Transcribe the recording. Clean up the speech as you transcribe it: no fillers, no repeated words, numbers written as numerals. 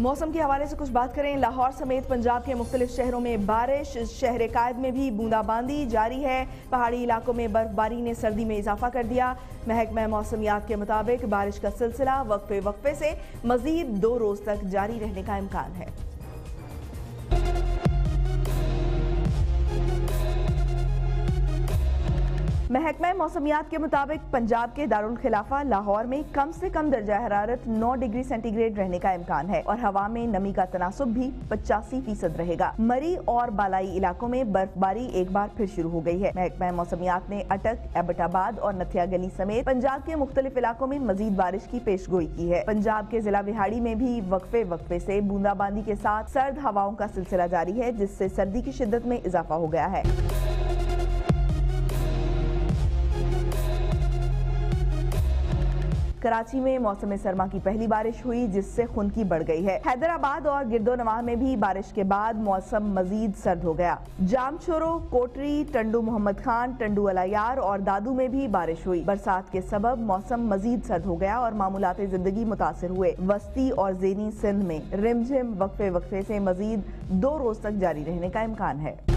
मौसम के हवाले से कुछ बात करें। लाहौर समेत पंजाब के मुख्तलिफ शहरों में बारिश, शहर कायद में भी बूंदाबांदी जारी है। पहाड़ी इलाकों में बर्फबारी ने सर्दी में इजाफा कर दिया। महकमा मौसमियात के मुताबिक बारिश का सिलसिला वक्फे वक्फे से मजीद 2 रोज तक जारी रहने का इम्कान है। महकमा मौसमियात के मुताबिक पंजाब के दारुल खिलाफा लाहौर में कम से कम दर्जा हरारत 9 डिग्री सेंटीग्रेड रहने का इम्कान है और हवा में नमी का तनासुब भी 85% रहेगा। मरी और बालाई इलाकों में बर्फबारी एक बार फिर शुरू हो गई है। महकमा मौसमियात ने अटक, एबटाबाद और नथिया गली समेत पंजाब के मुख्तलिफ इलाकों में मजीद बारिश की पेशगोई की है। पंजाब के जिला बिहाड़ी में भी वक्फे वक्फे से बूंदाबांदी के साथ सर्द हवाओं का सिलसिला जारी है, जिससे सर्दी की शिद्दत में इजाफा हो गया है। कराची में मौसम सरमा की पहली बारिश हुई, जिससे खुनकी बढ़ गई है। हैदराबाद और गिरदोनवाह में भी बारिश के बाद मौसम मजीद सर्द हो गया। जामशोरो, कोटरी, टंडू मोहम्मद खान, टंडू अलायार और दादू में भी बारिश हुई। बरसात के सबब मौसम मजीद सर्द हो गया और मामूलाते जिंदगी मुतासिर हुए। वस्ती और ज़ेनी सिंध में रिमझिम वक्फे वक्फे से मजीद 2 रोज तक जारी रहने का इम्कान है।